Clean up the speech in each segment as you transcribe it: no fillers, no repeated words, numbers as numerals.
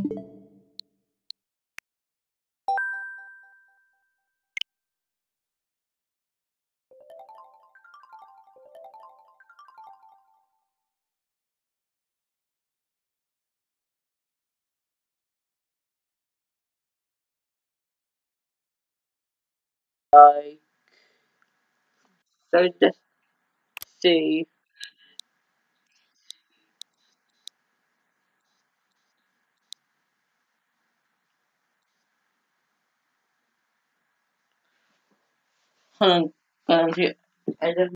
Like, so just see. Hold on, I don't.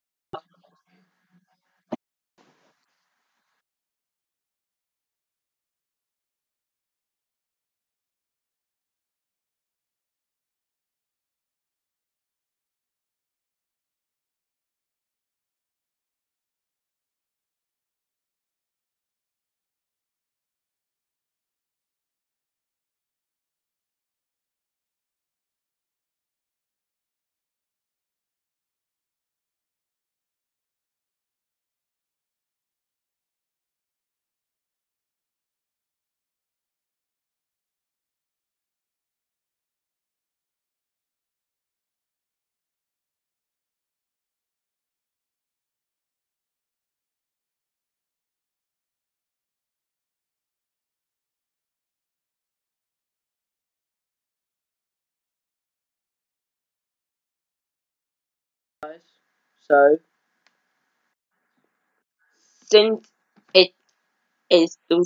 So since it is the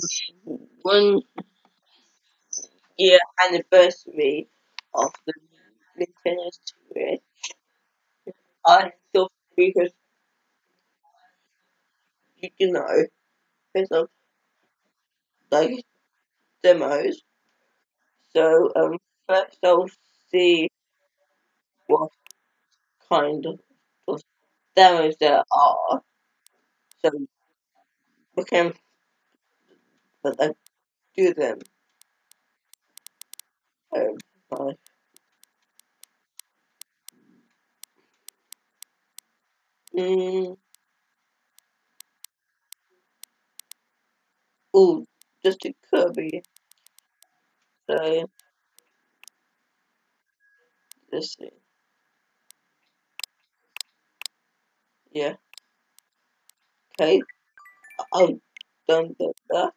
1 year anniversary of the Nintendo Switch, I thought because you know there's some like demos. So first I'll see what kind of demos there are. So we can do them. Um, like, mm, oh, just a Kirby. So let's see. Yeah. Okay. I've done that.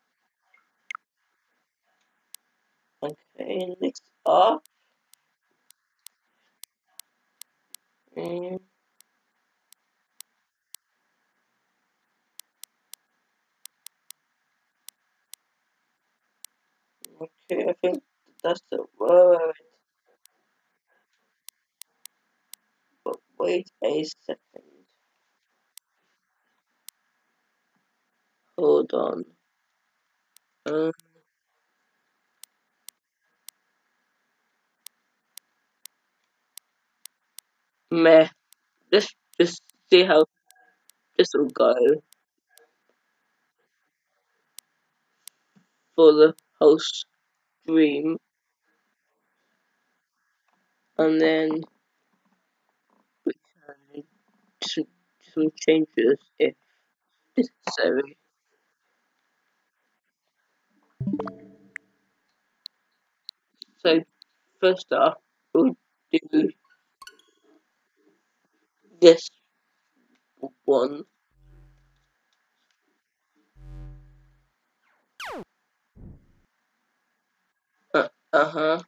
Okay. Next up. Mm, okay. I think that's the word. But wait a second. Hold on. Um, meh. Just see how this will go for the whole stream, and then we can do some changes if necessary. So first up, we'll do this one. Uh-huh.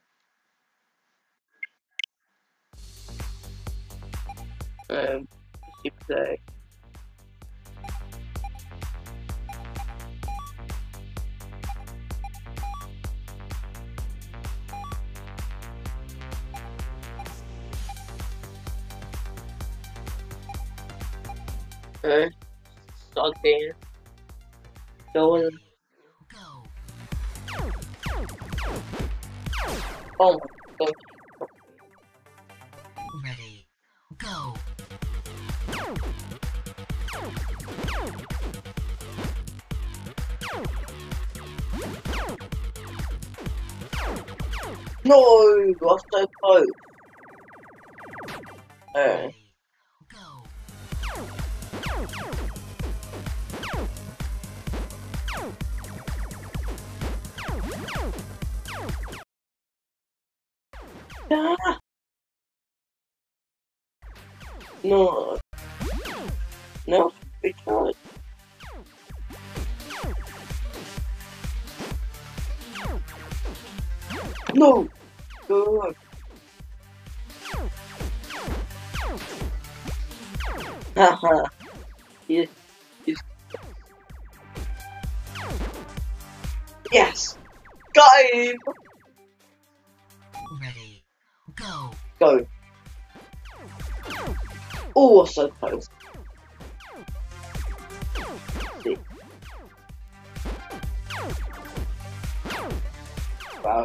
Um, you play. Uh, Start game. Go on. Oh my god. Ready. Go. No, lost so close. Uh, Ready. Go. Ah, no, no, because no, good. Haha, yes, yes, yes, got him. Ready. Go. Go. Oh, so close. See. Wow.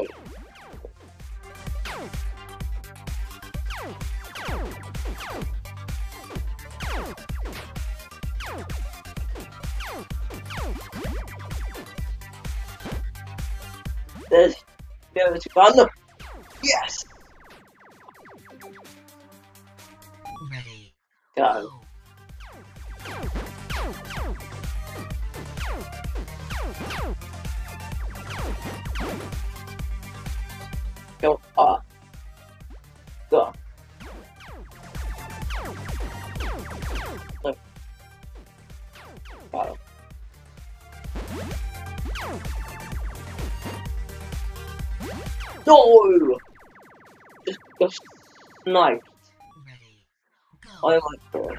There's fun. Yes. Ready. Go. Go up. Go. Look. Go. No! Just sniped. Ready. Go. Oh my god.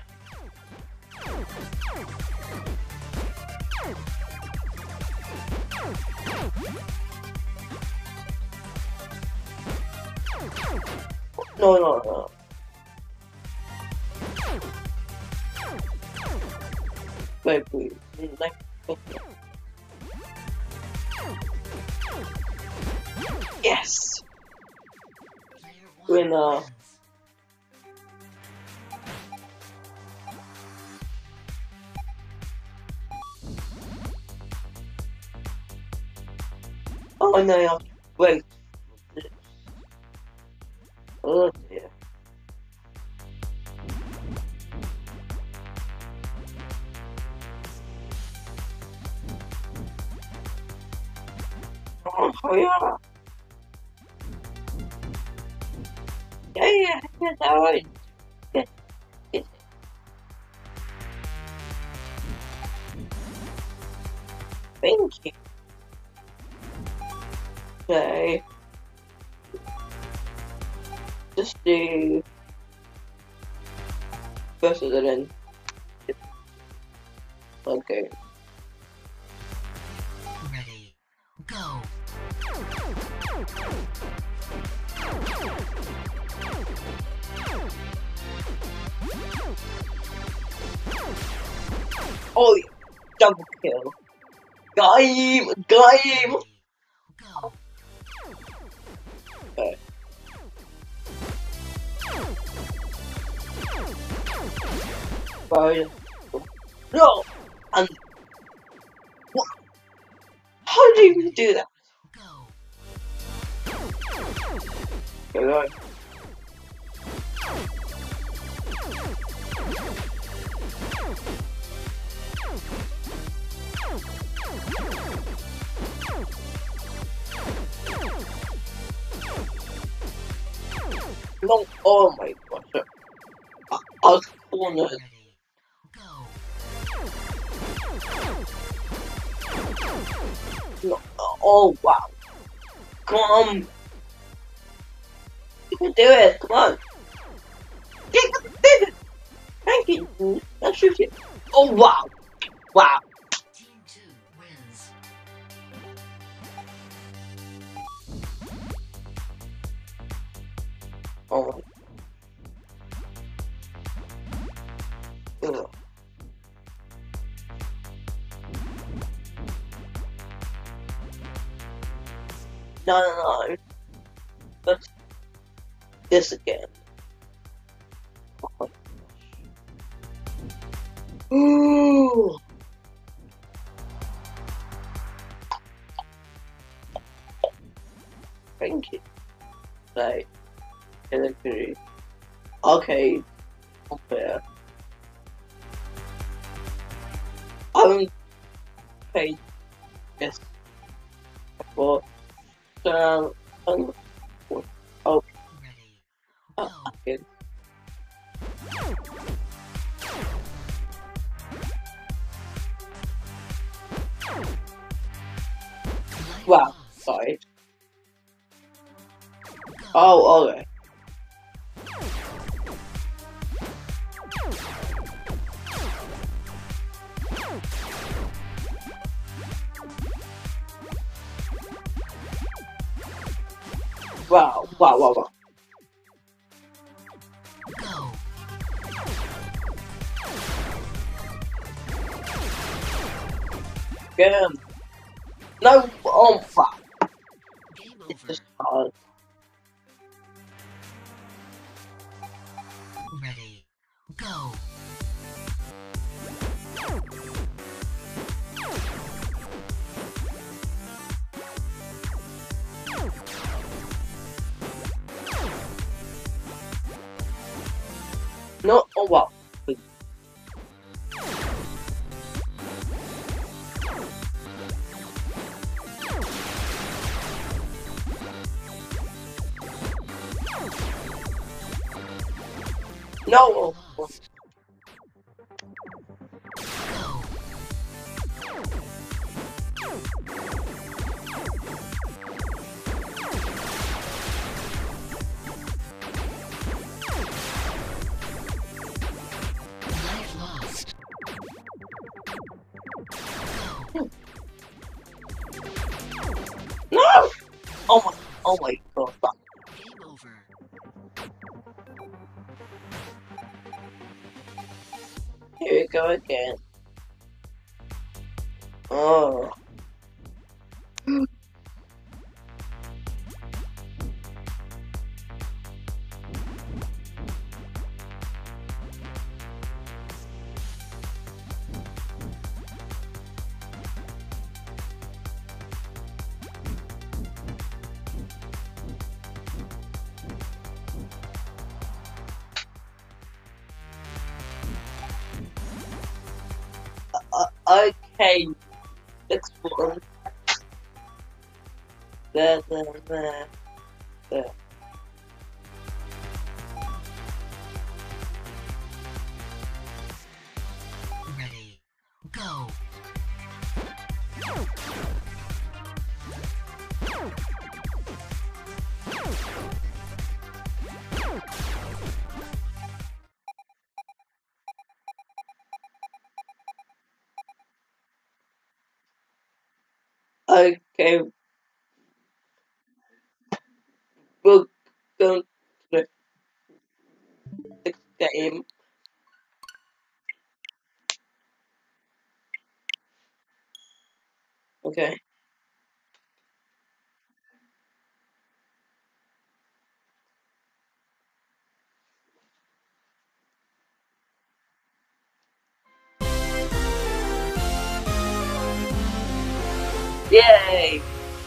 No, no, no. Wait, please. Like, yes! Player one Winner. wins. Oh no, wait. Oh dear. Oh yeah. Yeah, that's alright. Yes, yes. Thank you. Okay. Just do versus and then okay. Ready. Go. Oh yeah. Double kill. Got him! Got him! Ready. Go. Okay. Right. No! And what? How do you even do that? Go. Go on. No, oh my gosh. I was cornered. Ready. Go. No, oh wow. Come on. You can do it. Come on. Get it. Thank you. Now shoot it. Oh wow. Wow. Team 2 wins. Oh my. Ugh. No, no, no. Let's this again. Oh my gosh. Ooh. Thank you. Right. Agree. Okay. Unfair. I haven't paid this before. So, oh, Ready. Oh, good. Life Wow, lost. sorry. Go. Oh, okay. Wow, wow, wow, wow. Go. Get him. No, oh, wow. Game It's over. just hard. Ready. Go. No, oh, wow. No, Lost. Go. Life lost. Go. no! Oh my god. Game over. Here we go again. Oh. Okay. Next one. There. Ready. Go. Okay. We'll go to the next game. Okay. Yay!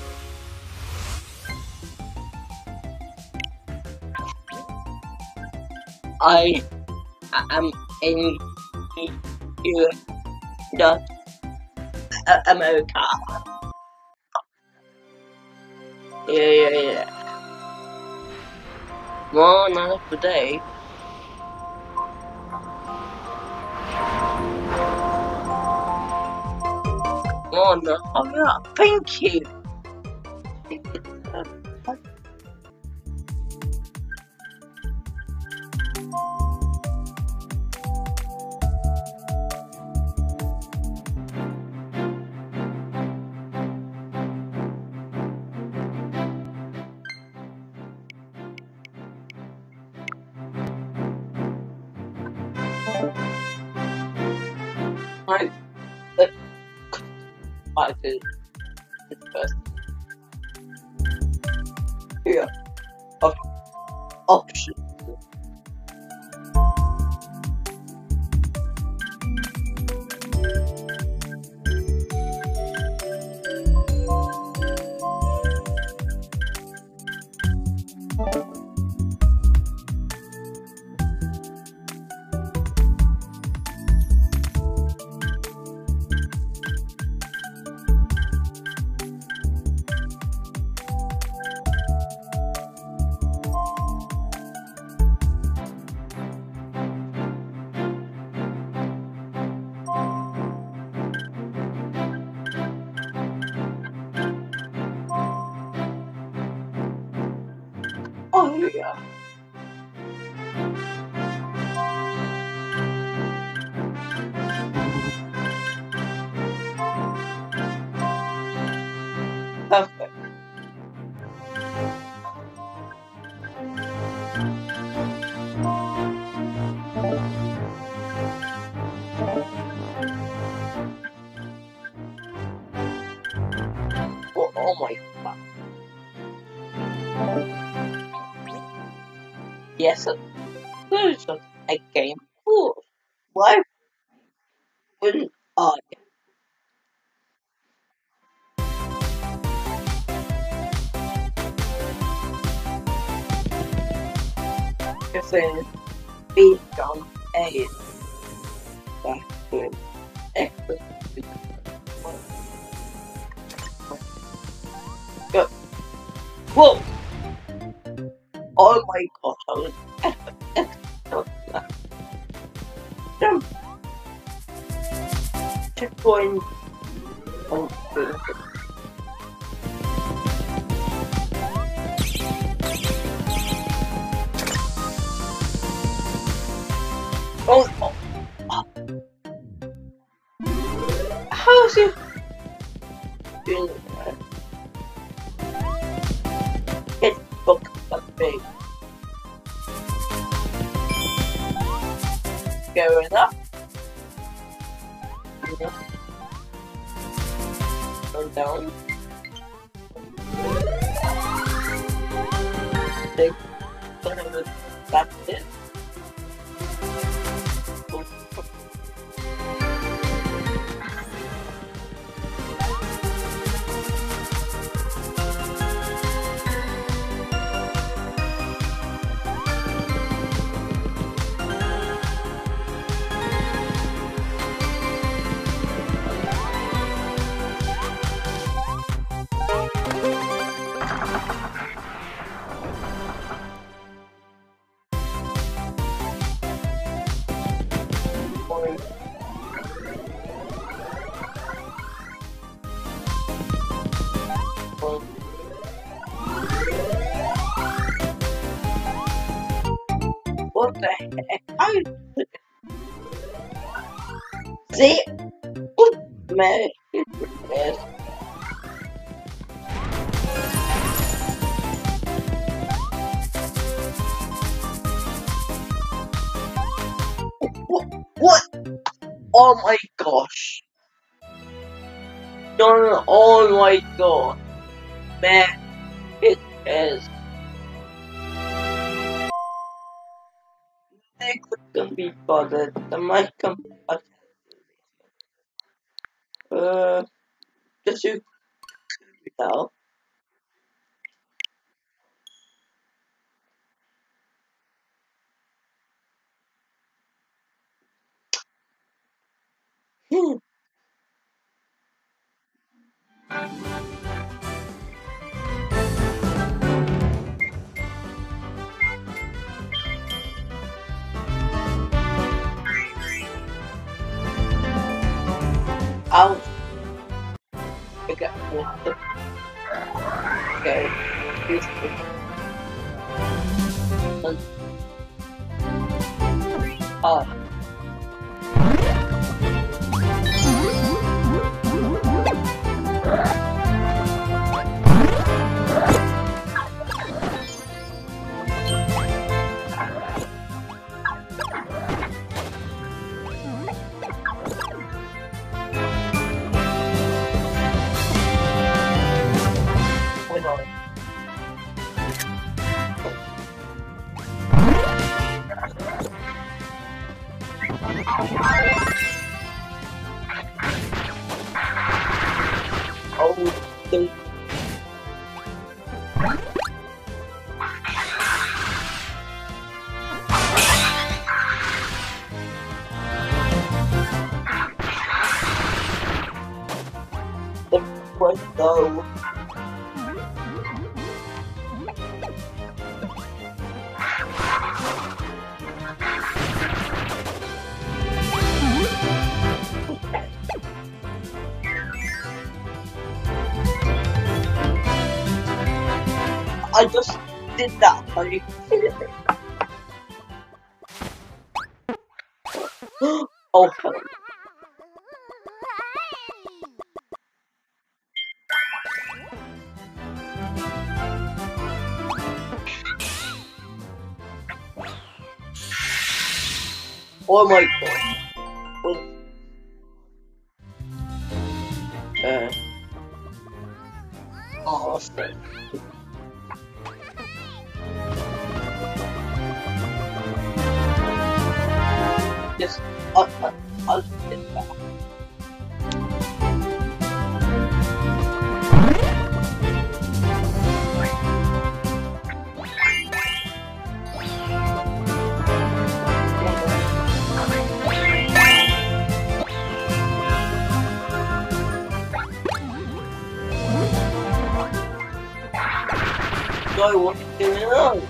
I am in the America. Yeah. Well, not today. Oh no, oh yeah, thank you. I I did it first. Yeah, of options. go. Perfect. Oh my god. Yes, there's a game. Cool. Why wouldn't I? If it's based on a backward extra. Go. Whoa! Oh my god, I was jump. Checkpoint. Oh, goodness. Oh, oh, oh. How is he doing that? It's book that big. Going up. Go down. Big. That's it. What the heck? How you do it? See? What man? Yes. What? Oh my gosh. No, oh my god. Man, it is. They couldn't be bothered. The mic come. Just you tell. I'll pick up water. Okay. Let's go. I just did that, buddy. Oh, hell. Oh my god. Oh, snap. Yes, I'll get back. So what's going on?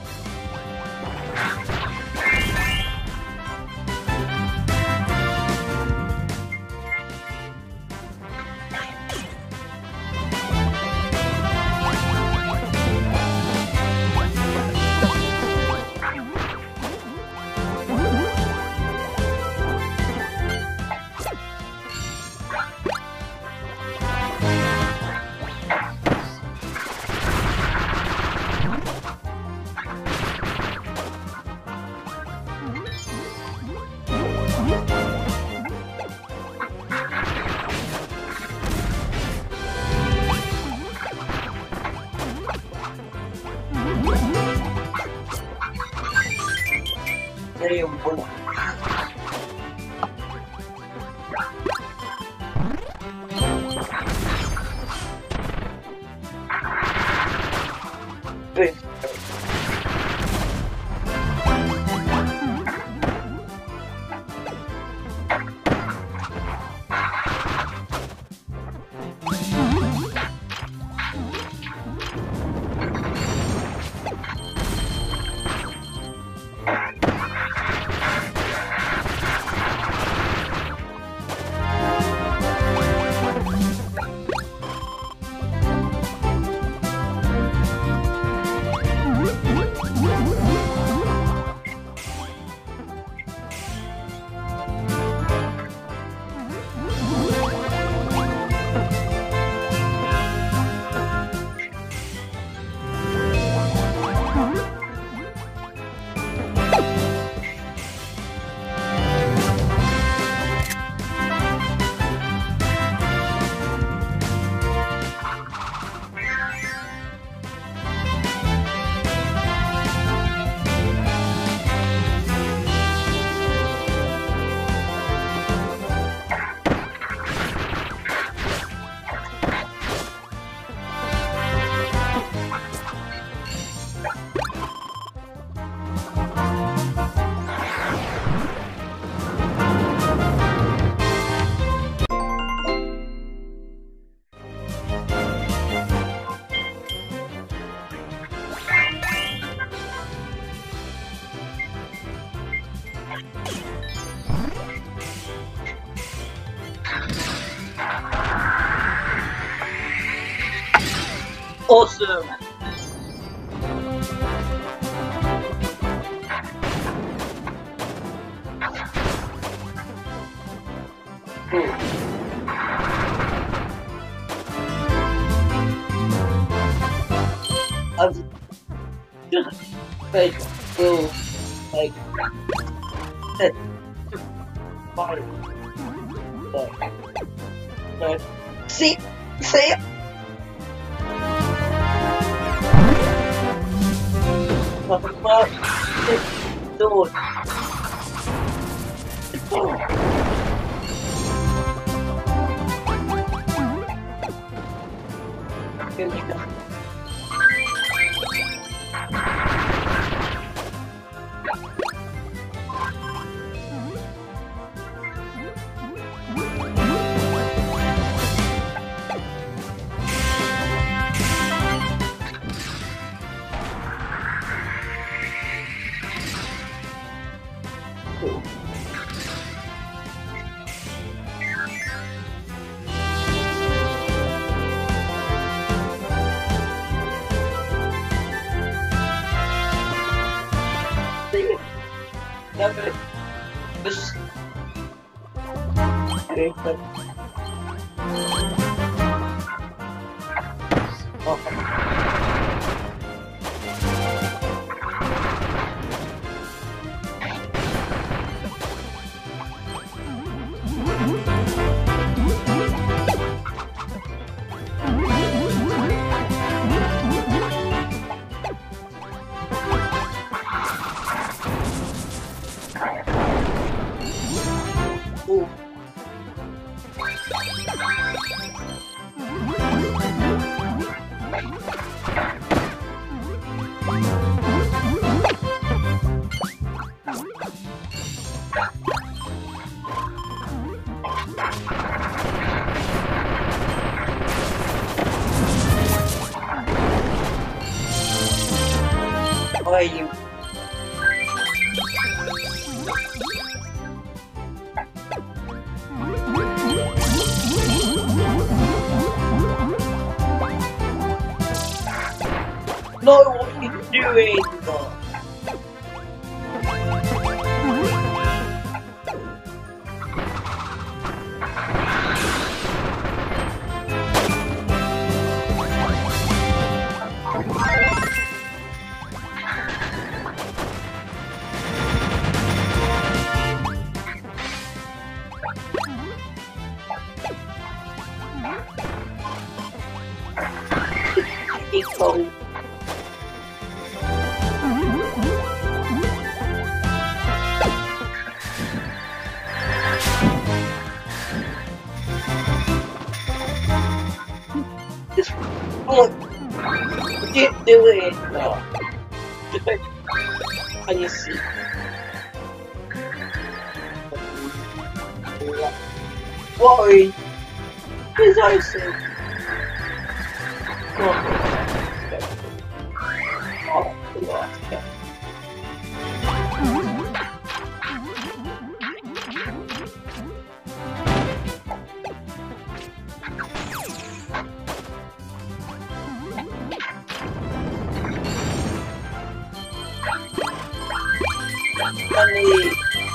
Very important. Very awesome. I've just like will like set fire. See talking about this sword. Never. This. Okay, but. Ooh. How are you? No, what are you doing? Keep going. Just look. Keep doing it. No. Can you see? Why? His eyes are. Oh, God. Funny.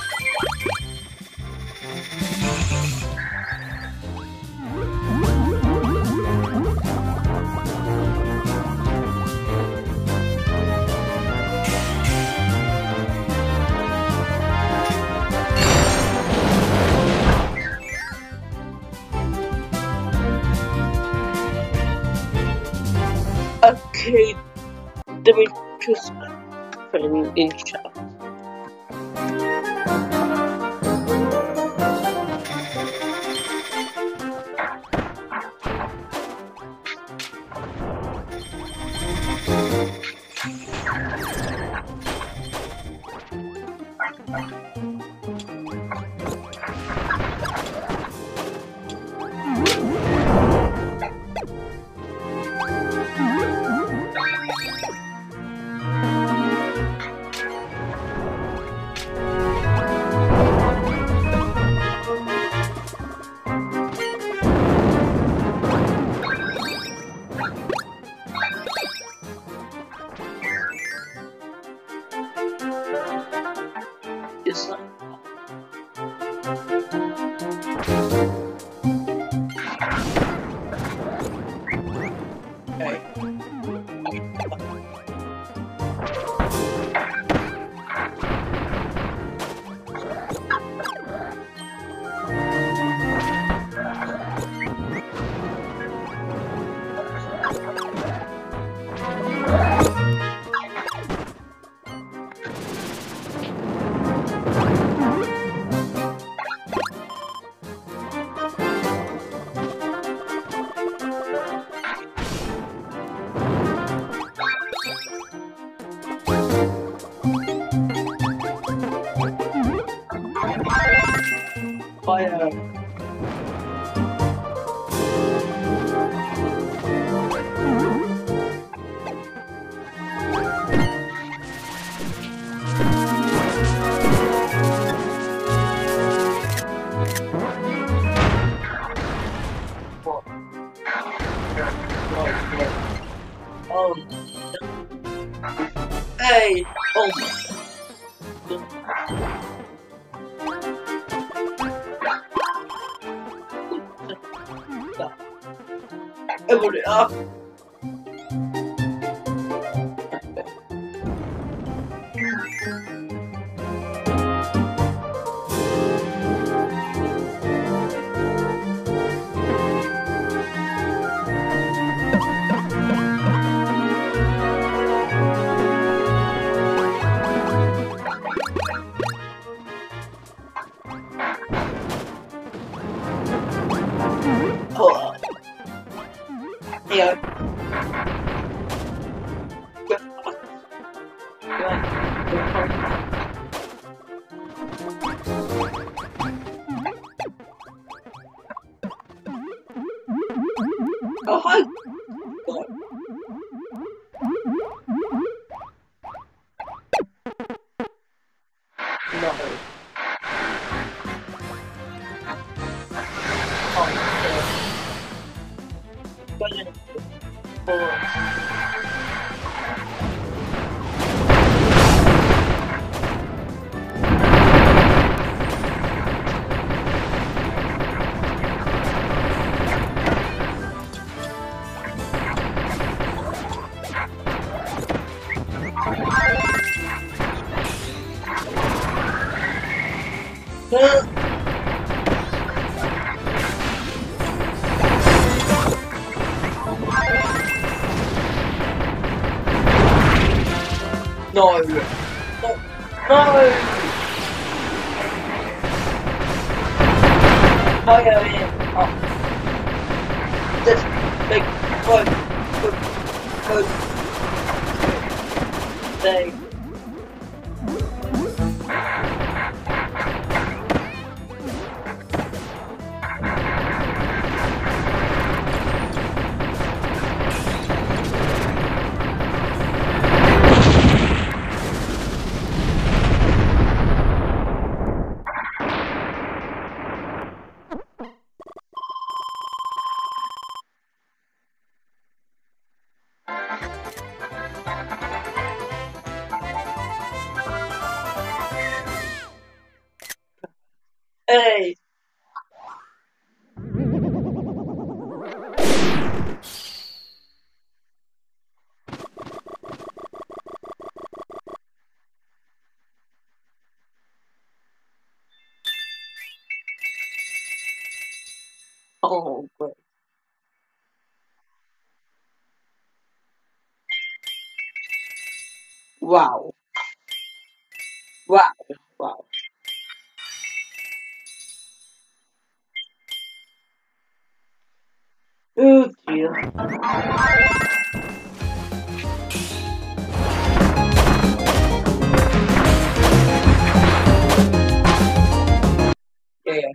Okay, let me just put it in chat. It's not. Okay. Fire. Hey! Oh my god. Everybody up. Oh. Yeah. Oh, hi. God. No. Oh, yeah. No. No. No. Fire in. Oh. This big foot. Thing. Hey. Oh, great. Wow. Wow. Wow. Oh, dear. Yeah.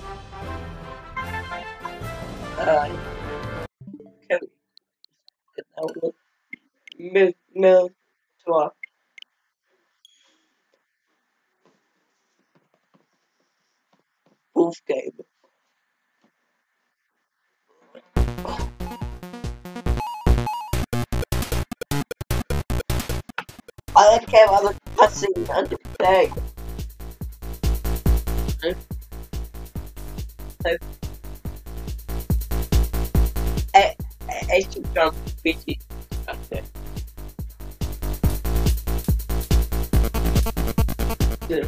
Can we now look move to our wolf game? I don't care about the cutscene and the play. So, I should jump BT. Okay. Yeah.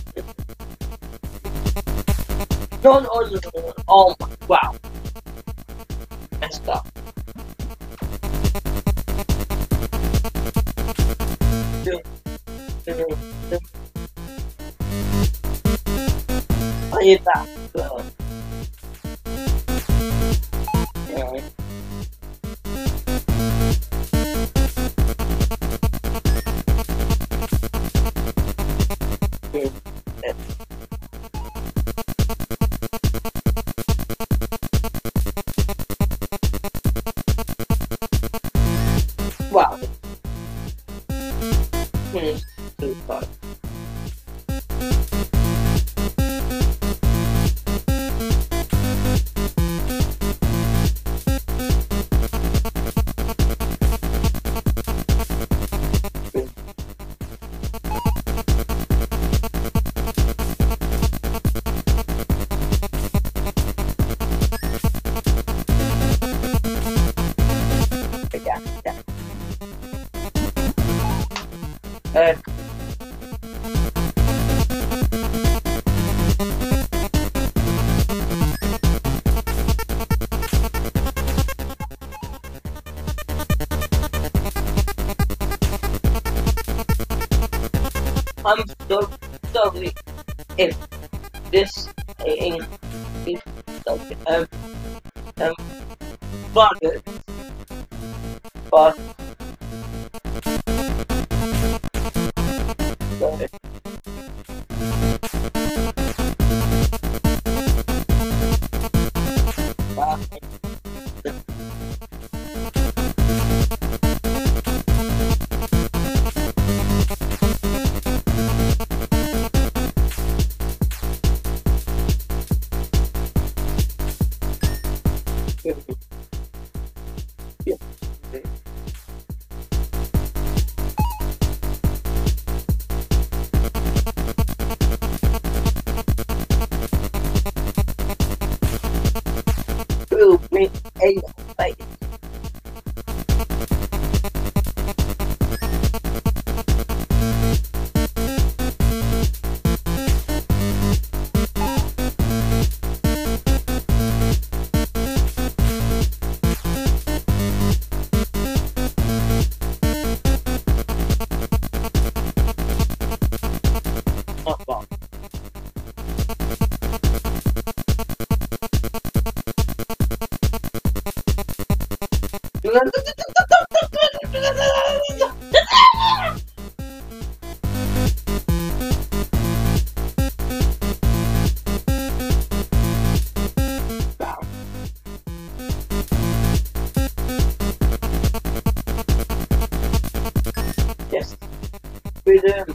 No, no, no, no. Oh, wow. Messed up. I need that. Yeah. Wow. Super. So if this is buggers, but will make a face. Not bad. Yes, freedom.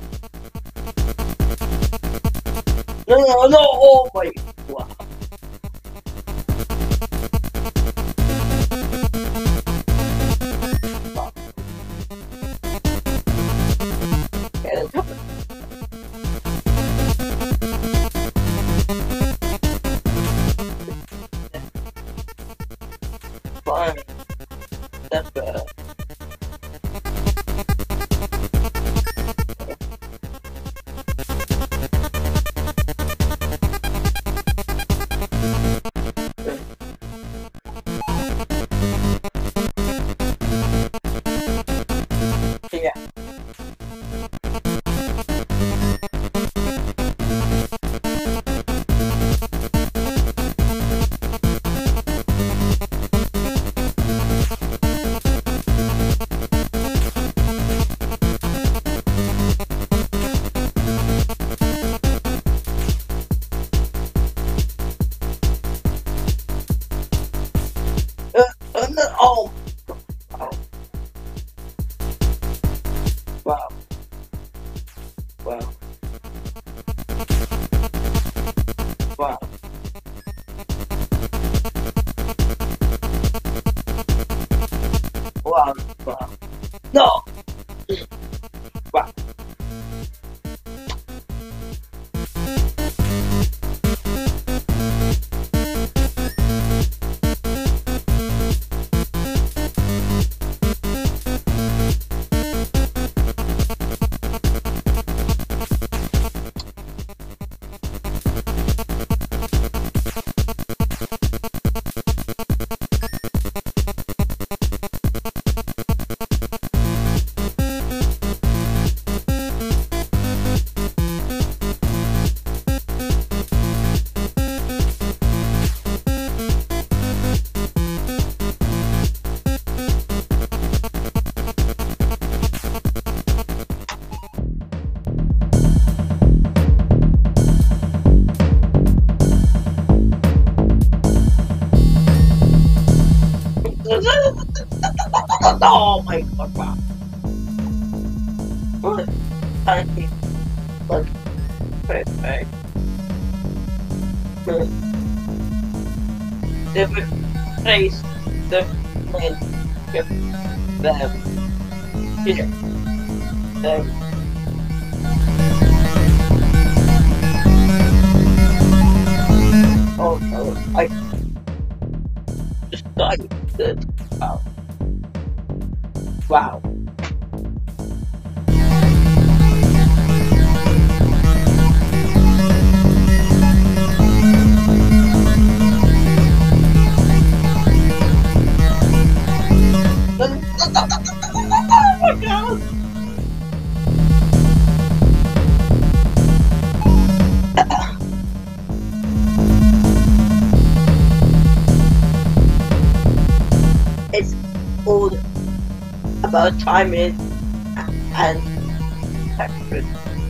No, oh my, wow. And fine, that's better. Yeah. No, oh, wow, wow, wow, wow, wow, no, wow. Oh my god, wow. What? Thank you. Like, perfect. Different place, different place, them. Here. Them. Oh no, I just died. Wow. Wow. Oh my god. about time is and Texas.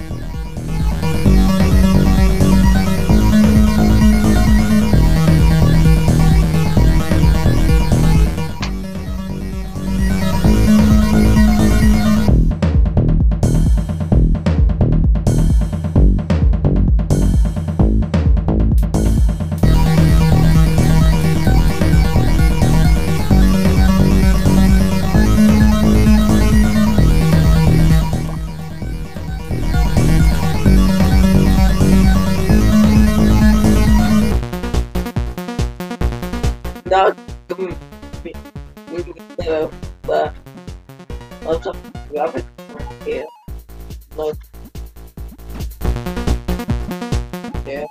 Now, lots of rabbit here. Look there.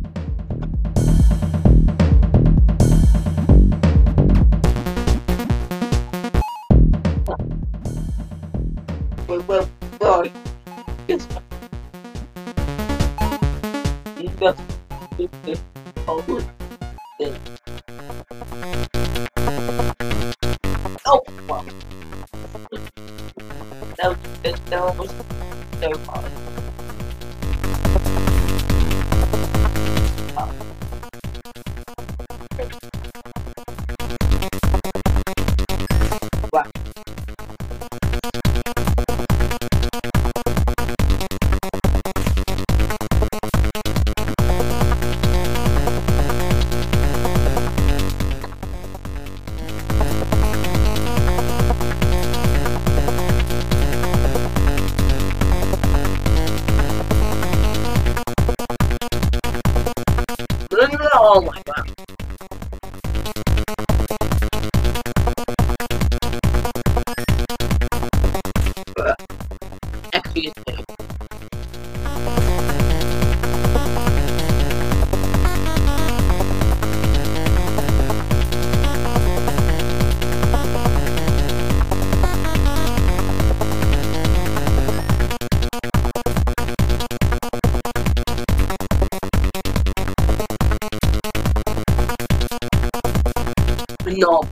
Well, yes. You got the whole thing. Oh, wow. That was so hard. Wow. Oh my god. Excuse me. No.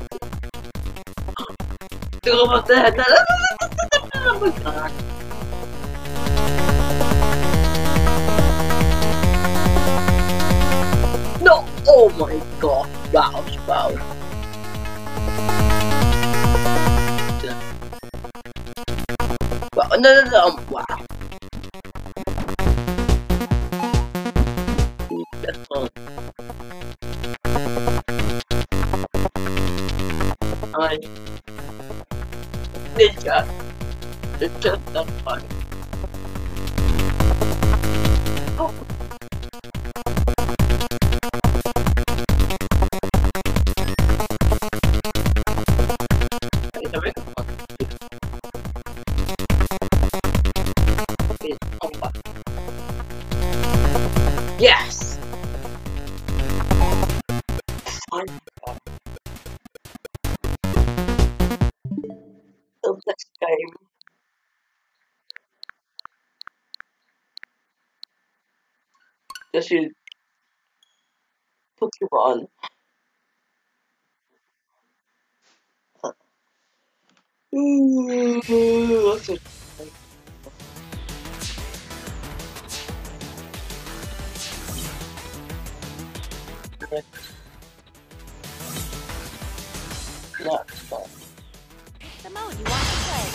Think about that. Oh my god. No. Oh my god. Wow. Wow. Wow. No. Wow. That's fun. Ninja. It's just that fun. Oh. I need to make a fun. Yes! Fun. The next game. This is Pokemon. What's it? The mode you want to play.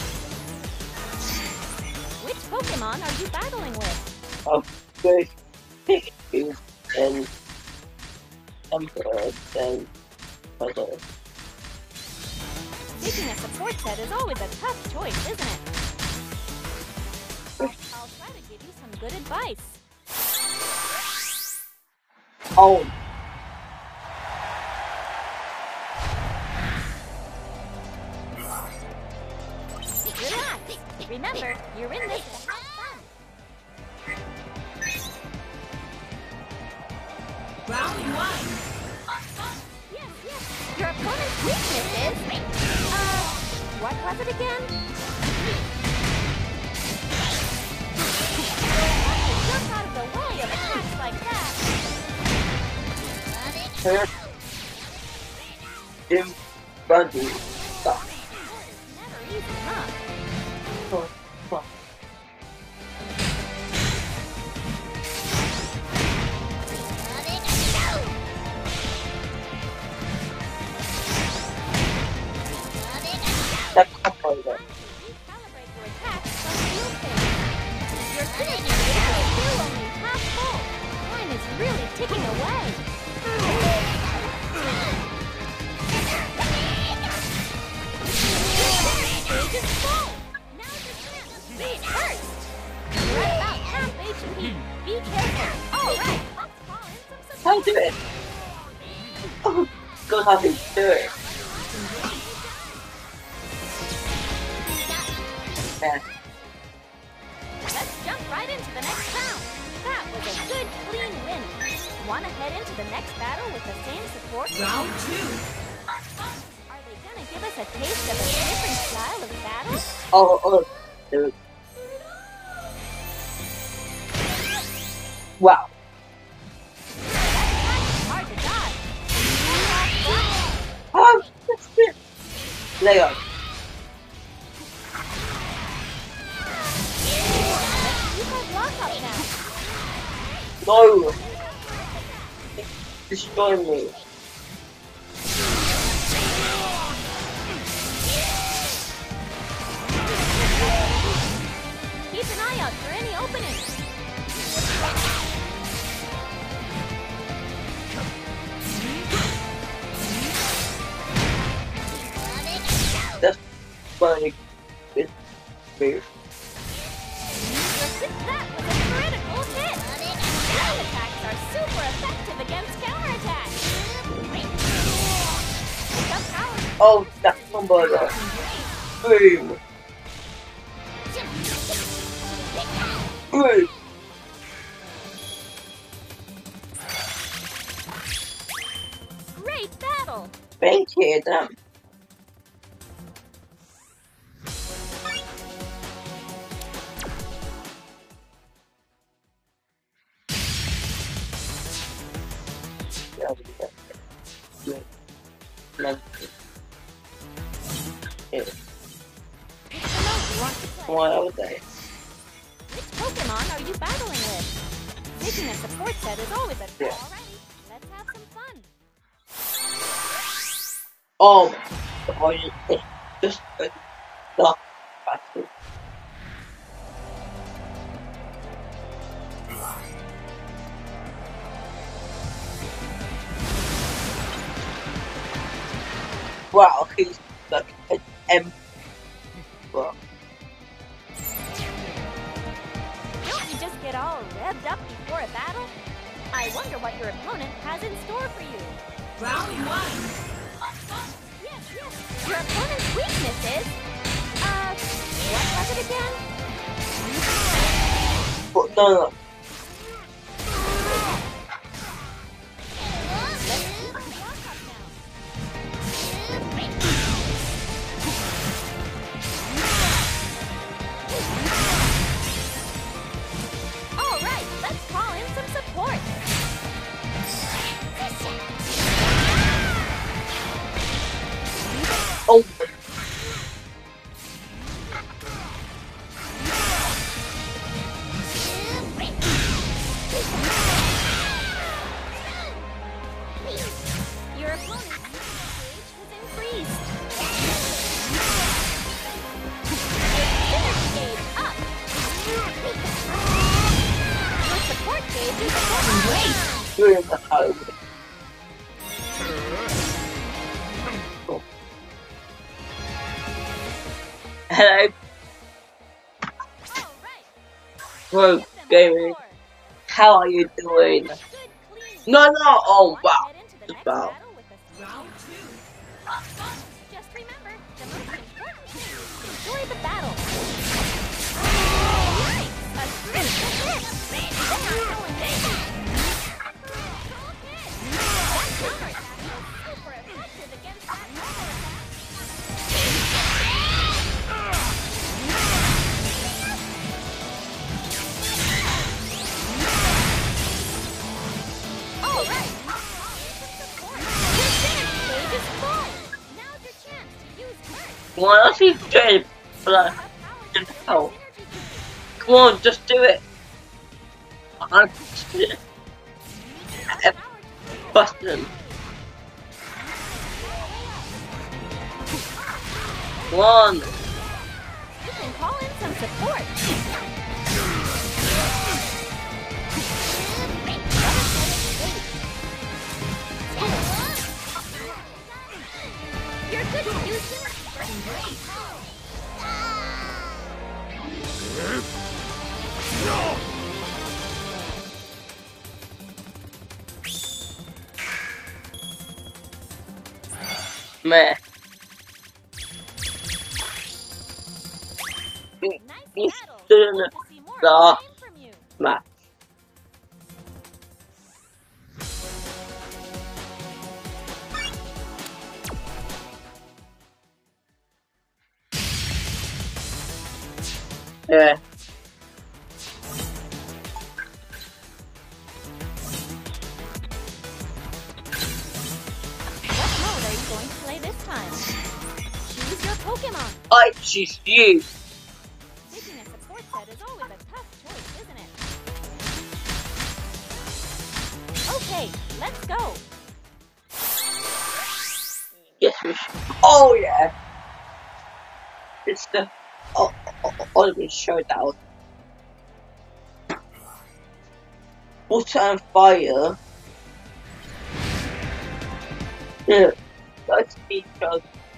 Which Pokemon are you battling with? Pikachu and Emperor and Puzzle. Picking a support set is always a tough choice, isn't it? I'll try to give you some good advice. Oh. Relax. Remember, you're in this to have fun. Round one. Yes. Your opponent's weakness is... what was it again? Jump out of the way of attacks like that. Jim Bundy. Stop. Never easy, huh? Oh, fuck. That combo though. Recalibrate your attacks from field phase. Your synergy is still only half full. Time is really ticking away. Stage is full. Now's your chance. Speed first. You're at about half HP. Be careful. All right, let's call in some How support. do it? Oh, good how he do it. Yeah. Let's jump right into the next round. That was a good, clean win. Want to head into the next battle with the same support? Round 2. Are they gonna give us a taste of a different style of battle? Oh, dude. Wow. That's hard to dodge. Oh, that's it. Leo. You got lock up now. No. Destroy me. Keep an eye out for any openings. That's funny. It's weird. That was a critical hit. Ground attacks are super effective against counterattacks. Pick up power. Oh, that combo though. Boom. Boom. Great battle. Thank you, damn. What else? Which Pokemon are you battling with? Taking a support set is always a Yeah. Alrighty, let's have some fun. Oh, just not bastard. Wow, he's like an M. Well, Don't you just get all revved up before a battle? I wonder what your opponent has in store for you. Round 1. Yes. Your opponent's weakness is... what was it again? but no. Let's do some walk-up now. All right, let's call in some support. Oh, Your opponent's stage has increased. Energy gauge up. Your support gauge is full. you're in the house. Oh. Hello, All right. bro, Give them gaming. more. How are you doing? Good, clean. No. Oh, wow. Head into the Just next wow. battle with a Round 2. Just remember, the most important thing is to enjoy the battle. Nice! A critical hit! They are going in. Critical hit! That counterattack was super effective against that normal attack. All right! Your synergy gauge is full! Now's your chance to use Burst! on, I see Jade, but I didn't help. Come on, just do it. I'm busting him. Come on. You can call in some support. You're good to use it. Meh. Nice He's battle. still in Hope to see more the of the same from you. match. Yeah. What mode are you going to play this time? Choose your Pokemon. I choose you. Picking a support set is always a tough choice, isn't it? Okay, let's go. Yes, we should. Oh yeah. It's the Oliver Showdown. Water and fire. Yeah, let's be sure.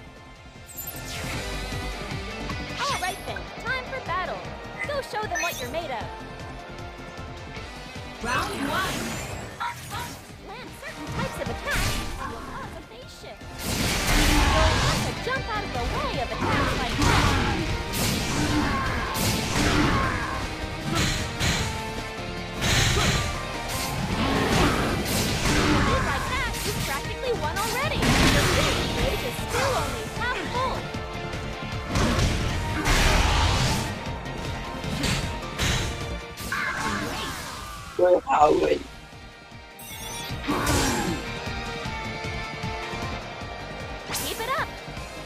All right then, time for battle. Go show them what you're made of. Round 1. Land certain types of attacks and you'll cause a phase shift. You'll have to jump out of the way of attacks like that. Moves like that, you've practically won already. The finish stage is still only half full. We're Howard. Keep it up.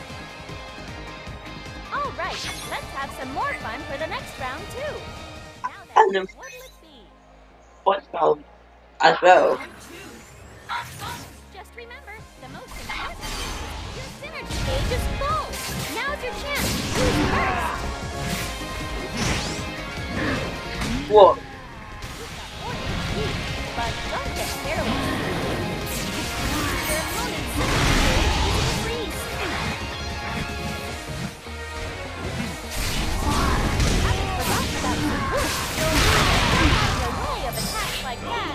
All right, let's have some more fun for the next round too. Now And then, the what'll it be? first round as well. Just remember, the most important thing is your synergy gauge is full. Now's your chance. Who's first? What? You've got more HP, but don't get careless. Your opponent's synergy gauge is increased. Haven't forgotten about your push. You'll jump out of the way of attacks like that.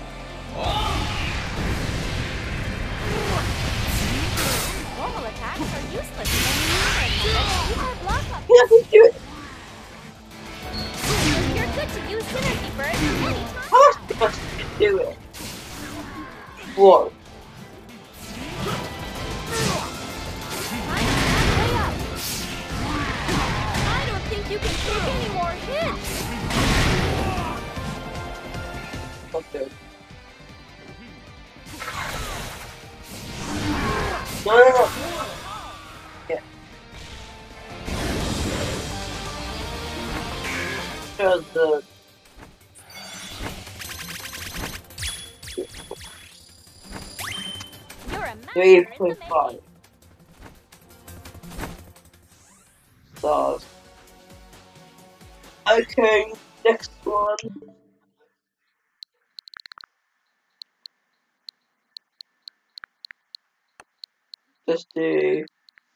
Normal attacks are useless when you keep our block up. Yeah, we do it. You're good to use synergy burst anytime. How am I supposed to do it? What? Time is halfway up. I don't think you can take any more hits. Okay. No, no, no. Yeah. Sure, the You're a master in the 3.5 making. stars. Okay, next one. Let's do.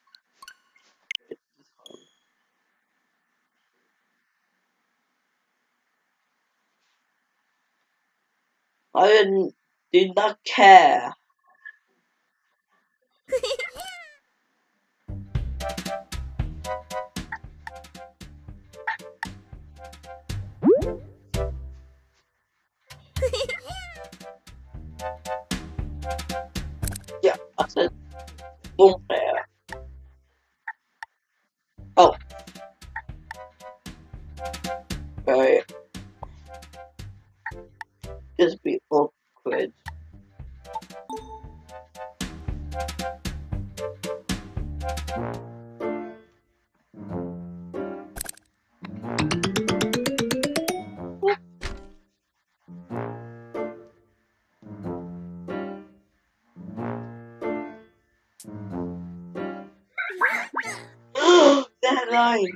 Do not care. Yeah, I said one player. Oh. Right. Just be awkward. That line.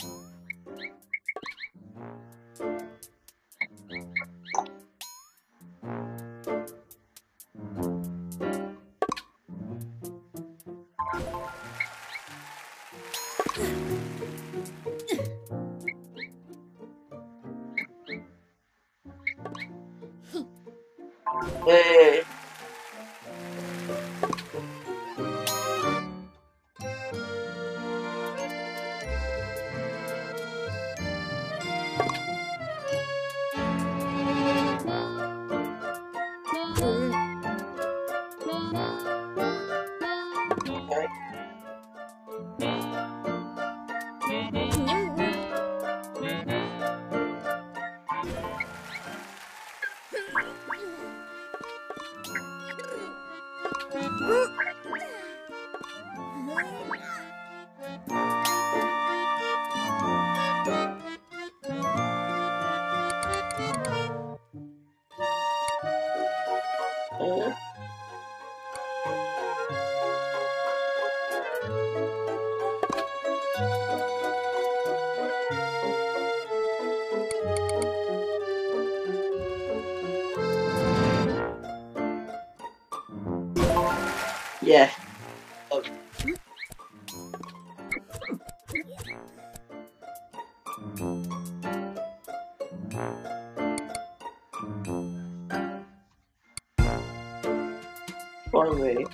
Hey. Okay. Yeah. Oh. One way.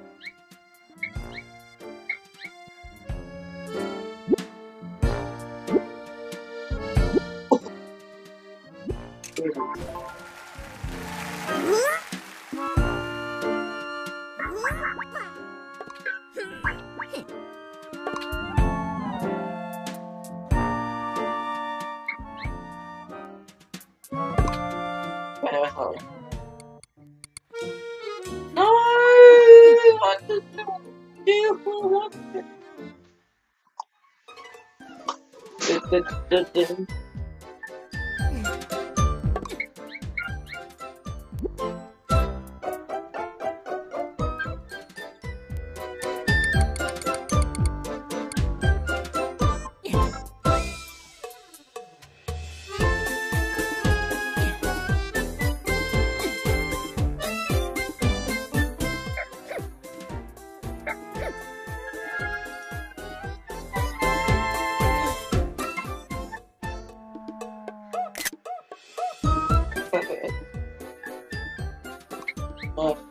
No! What the do? What the? Oh.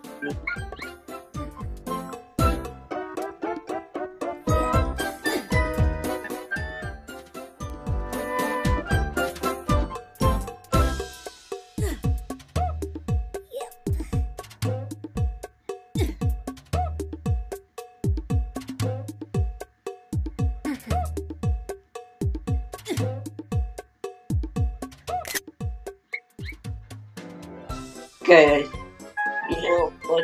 Okay, you know what?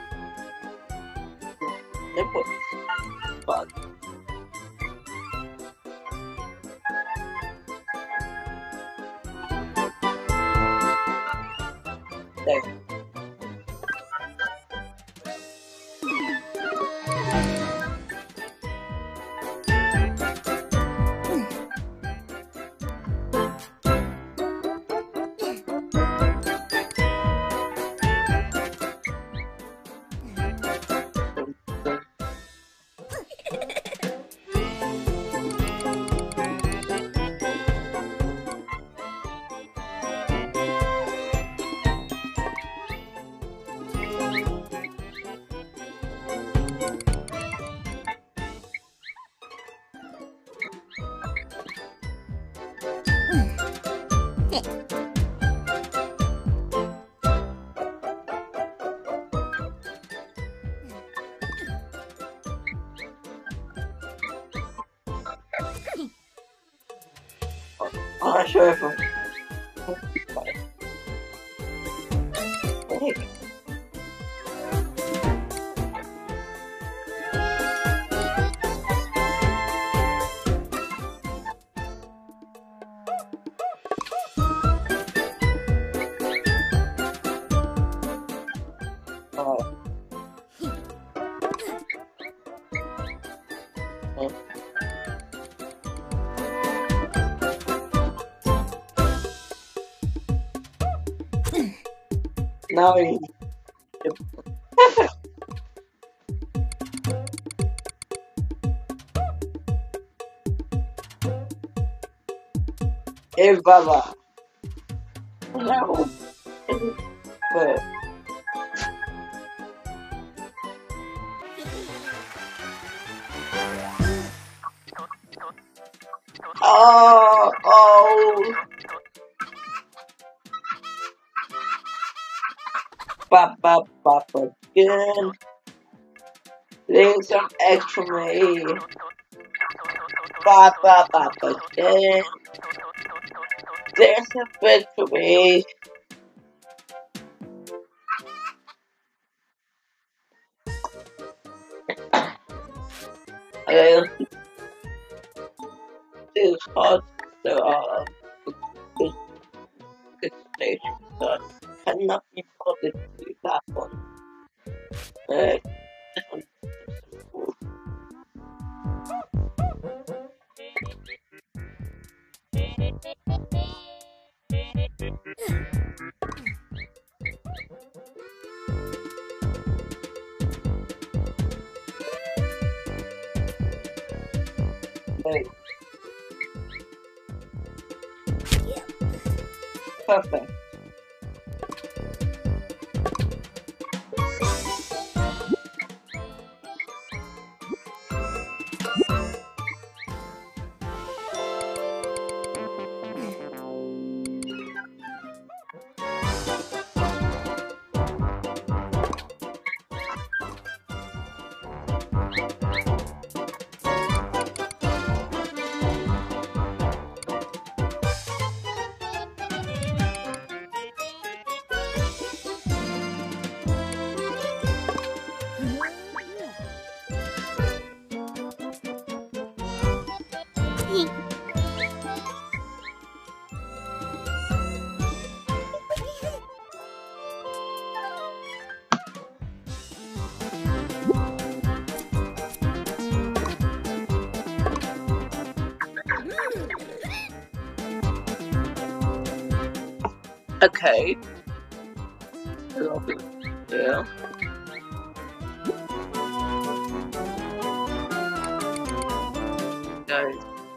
Nipple. Fuck. There. Oh, sure. Hey. Oh. Oh. now you. Perfect. Hey, Baba. No. But. Oh. Pop again. Leave some eggs for me. Pop again. There's a bit for me. This hot, so this station, but cannot be bothered to do that one. This one is cool. Wait. Perfect. Okay. Yeah. Guys.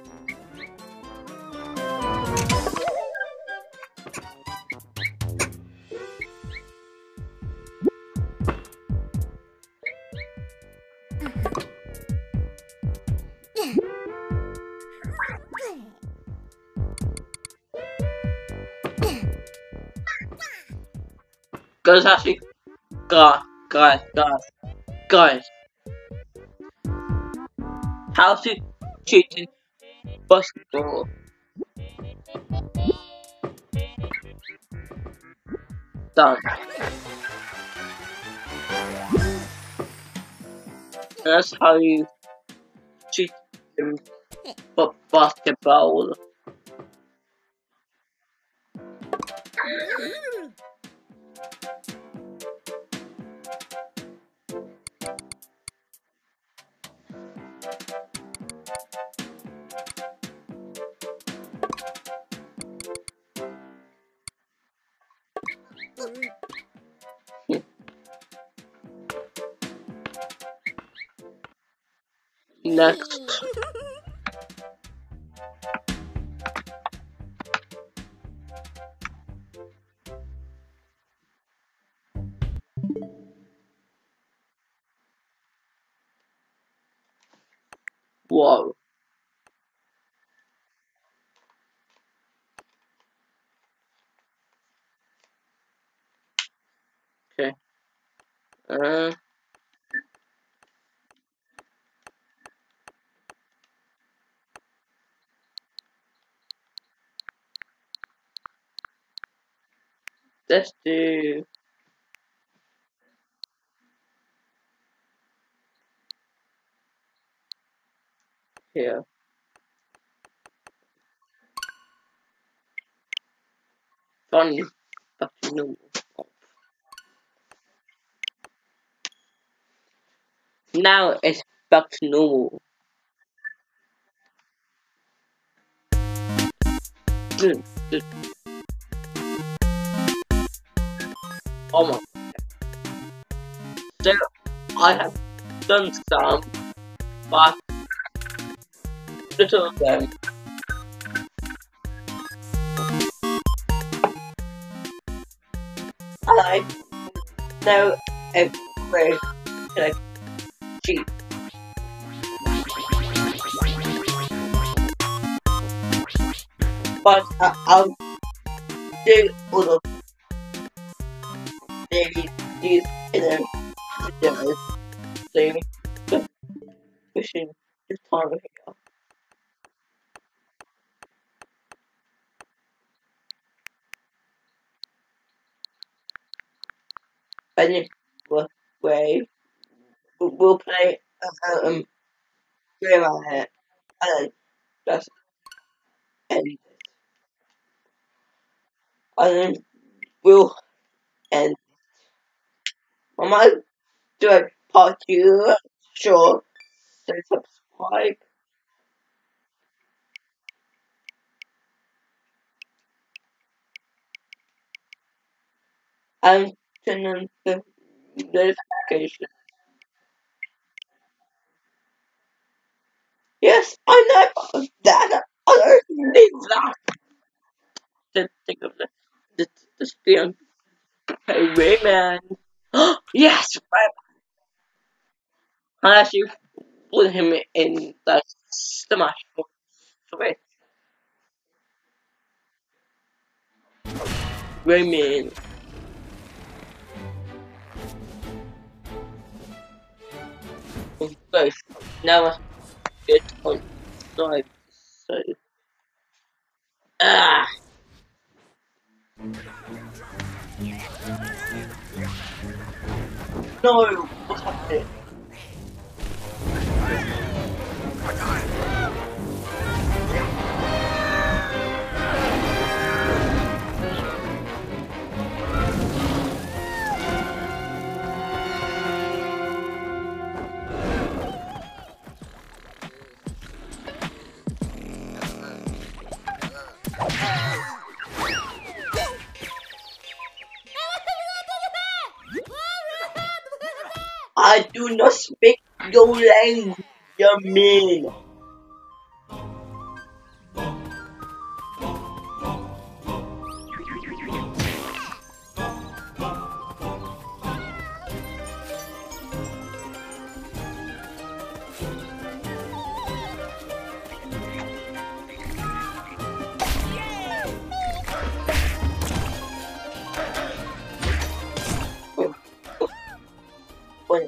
Guys, actually, guys, how to cheat in basketball? Done. That's how you cheat in basketball. Next. Whoa. Okay. Let's do here. Funny, back to normal. Now it's back to normal. Oh my. So I have done some, but little of them. I know a way to cheat. But I'll do all of these in a videos. So just pushing this time here. Anyway, we'll play game on it and just end it. And then we'll end. I might do a part two, sure. So subscribe. And turn on the notification. Yes, I know that. I don't need that. To think of the screen. Hey, Rayman. Yes, I actually put him in the Smash Switch. Rayman. Okay, now I get on side. So, ah, no, what's happening? I do not speak your language, you mean. Bueno,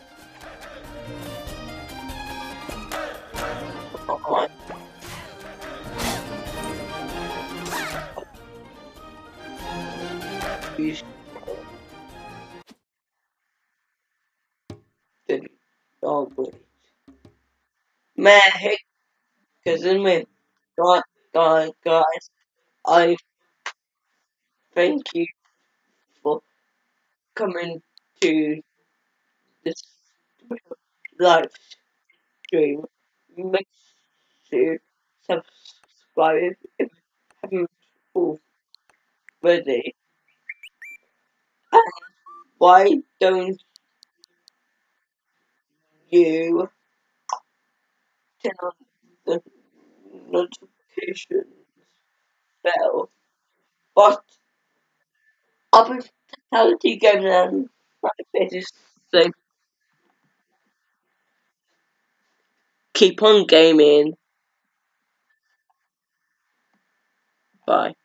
oh, wait. Man, hey, cousin, man. Guys, I thank you for coming to this live stream. Make sure subscribe if you haven't already. And why don't you turn on the notification bell? But I'll be fatality game then. So keep on gaming. Bye.